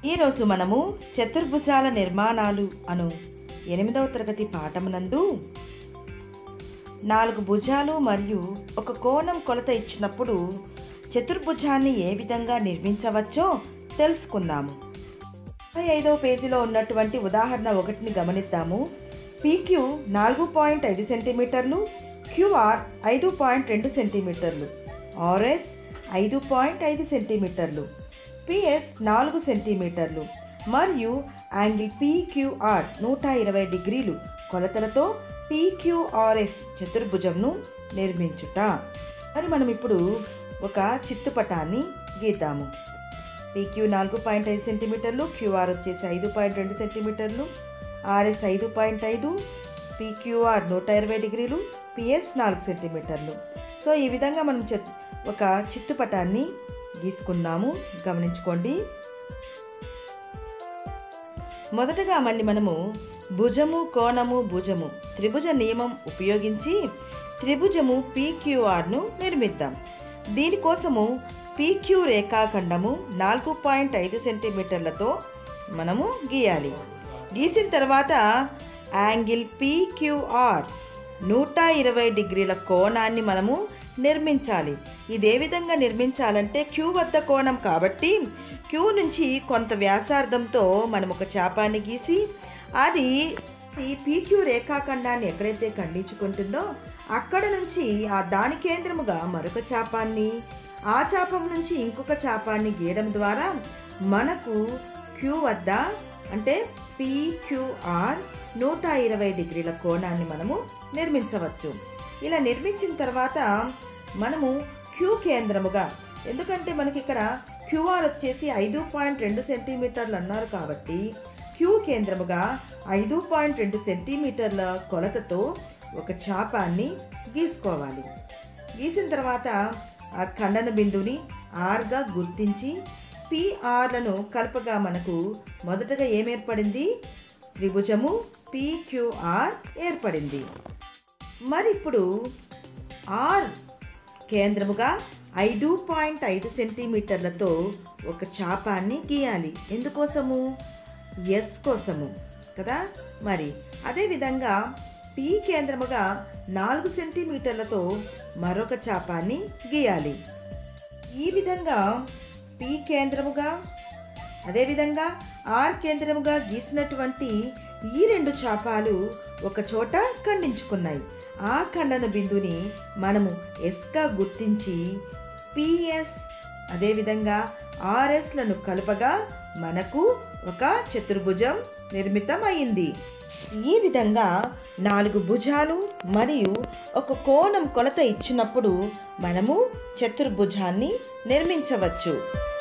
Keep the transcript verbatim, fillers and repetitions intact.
ఈరోజు మనము చతుర్భుజాల నిర్మాణాలు అను ఎనిమిదవ తరగతి పాఠమునందు నాలుగు భుజాలు మరియు ఒక కోణం కొలత ఇచ్చినప్పుడు చతుర్భుజాన్ని ఏ విధంగా నిర్మించవచ్చో తెలుసుకుందాము. ముప్పై ఐదవ పేజీలో ఉన్నటువంటి ఉదాహరణ ఒకటిని గమనిద్దాము. పీక్యూ నాలుగు పాయింట్ ఐదు సెంటీమీటర్లు, క్యూఆర్ ఐదు పాయింట్ రెండు సెంటీమీటర్లు, ఆర్ఎస్ ఐదు పాయింట్ ఐదు సెంటీమీటర్లు, పిఎస్ నాలుగు సెంటీమీటర్లు మరియు యాంగిల్ పీక్యూఆర్ నూట ఇరవై డిగ్రీలు కొలతలతో పీక్యూఆర్ఎస్ చతుర్భుజంను నిర్మించుట. మరి మనం ఇప్పుడు ఒక చిత్తుపటాన్ని గీద్దాము. పీక్యూ నాలుగు పాయింట్ ఐదు సెంటీమీటర్లు, క్యూఆర్ వచ్చేసి ఐదు పాయింట్ రెండు సెంటీమీటర్లు, ఆర్ఎస్ ఐదు పాయింట్ ఐదు, పీక్యూఆర్ నూట ఇరవై డిగ్రీలు, పిఎస్ నాలుగు సెంటీమీటర్లు. సో ఈ విధంగా మనం చిత్ ఒక చిత్తుపటాన్ని గీసుకున్నాము. గమనించుకోండి. మొదటగా మళ్ళీ మనము భుజము కోణము భుజము త్రిభుజ నియమం ఉపయోగించి త్రిభుజము పీక్యూఆర్ను నిర్మిద్దాం. దీనికోసము పీక్యూ రేఖాఖండము నాలుగు పాయింట్ ఐదు సెంటీమీటర్లతో మనము గీయాలి. గీసిన తర్వాత యాంగిల్ పీక్యూఆర్ నూట ఇరవై డిగ్రీల కోణాన్ని మనము నిర్మించాలి. ఇది ఏ విధంగా నిర్మించాలంటే క్యూ వద్ద కోణం కాబట్టి క్యూ నుంచి కొంత వ్యాసార్థంతో మనం ఒక చాపాన్ని గీసి అది పీక్యూ రేఖాఖండాన్ని ఎక్కడైతే ఖండించుకుంటుందో అక్కడ నుంచి ఆ దాని కేంద్రముగా మరొక చాపాన్ని, ఆ చాపం నుంచి ఇంకొక చాపాన్ని గీయడం ద్వారా మనకు క్యూ వద్ద అంటే పీక్యూఆర్ నూట ఇరవై డిగ్రీల కోణాన్ని మనము నిర్మించవచ్చు. ఇలా నిర్మించిన తర్వాత మనము క్యూ కేంద్రముగా, ఎందుకంటే మనకి ఇక్కడ క్యూఆర్ వచ్చేసి ఐదు పాయింట్ రెండు సెంటీమీటర్లు అన్నారు కాబట్టి క్యూ కేంద్రముగా ఐదు పాయింట్ రెండు సెంటీమీటర్ల కొలతతో ఒక చాపాన్ని గీసుకోవాలి. గీసిన తర్వాత ఆ ఖండన బిందువుని ఆర్గా గుర్తించి పిఆర్లను కలపగా మనకు మొదటగా ఏమేర్పడింది? త్రిభుజము పీక్యూఆర్ ఏర్పడింది. మరి ఇప్పుడు ఆర్ కేంద్రముగా ఐదు పాయింట్ ఐదు సెంటీమీటర్లతో ఒక చాపాన్ని గీయాలి. ఎందుకోసము? ఎస్ కోసము కదా. మరి అదేవిధంగా పి కేంద్రముగా నాలుగు సెంటీమీటర్లతో మరొక చాపాన్ని గీయాలి. ఈ విధంగా పి కేంద్రముగా అదేవిధంగా ఆర్ కేంద్రముగా గీసినటువంటి ఈ రెండు చాపాలు ఒక చోట ఖండించుకున్నాయి. ఆ ఖండన బిందుని మనము ఎస్గా గుర్తించి పిఎస్ అదేవిధంగా ఆర్ఎస్లను కలపగా మనకు ఒక చతుర్భుజం నిర్మితం అయింది. ఈ విధంగా నాలుగు భుజాలు మరియు ఒక కోణం కొలత ఇచ్చినప్పుడు మనము చతుర్భుజాన్ని నిర్మించవచ్చు.